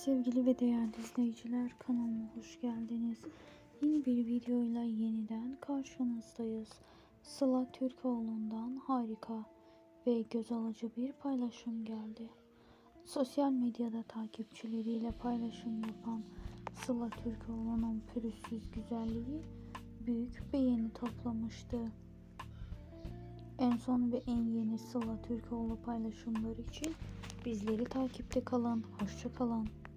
Sevgili ve değerli izleyiciler, kanalıma hoş geldiniz. Yeni bir videoyla yeniden karşınızdayız. Sıla Türkoğlu'ndan harika ve göz alıcı bir paylaşım geldi. Sosyal medyada takipçileriyle paylaşım yapan Sıla Türkoğlu'nun pürüzsüz güzelliği büyük beğeni toplamıştı. En son ve en yeni Sıla Türkoğlu paylaşımları için bizleri takipte kalın. Hoşça kalın.